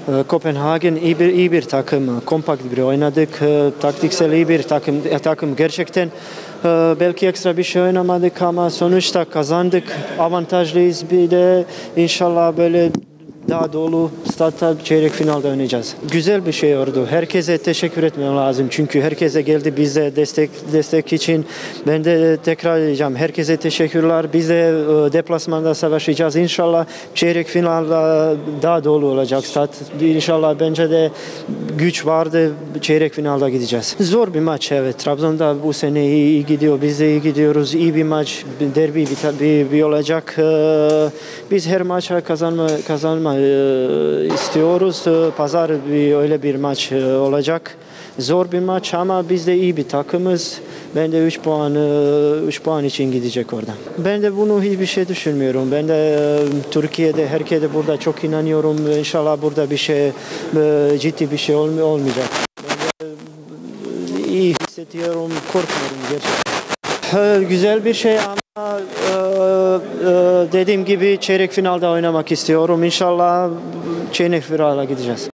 Kopenhagen iyi bir takım, kompakt bir oynadık, taktiksel iyi bir takım gerçekten. Belki ekstra bir şey oynamadık ama sonuçta kazandık, avantajlıyız. Bir de inşallah böyle daha dolu statta çeyrek finalde oynayacağız. Güzel bir şey oldu. Herkese teşekkür etmem lazım. Çünkü herkese geldi bize destek için. Ben de tekrar edeceğim. Herkese teşekkürler. Biz de deplasmanda savaşacağız. İnşallah çeyrek finalde daha dolu olacak stat. İnşallah bence de güç vardı. Çeyrek finalde gideceğiz. Zor bir maç, evet. Trabzon'da bu sene iyi gidiyor. Biz de iyi gidiyoruz. İyi bir maç. Derbi bir olacak. Biz her maça kazanma istiyoruz. Pazar öyle bir maç olacak. Zor bir maç ama biz de iyi bir takımız. Ben de 3 puan için gidecek oradan. Ben de bunu hiçbir şey düşünmüyorum. Ben de Türkiye'de herkese burada çok inanıyorum. İnşallah burada bir şey ciddi bir şey olmayacak. Ben de iyi hissediyorum, korkmuyorum gerçekten. Güzel bir şey ama dediğim gibi çeyrek finalde oynamak istiyorum. İnşallah çeyrek finale gideceğiz.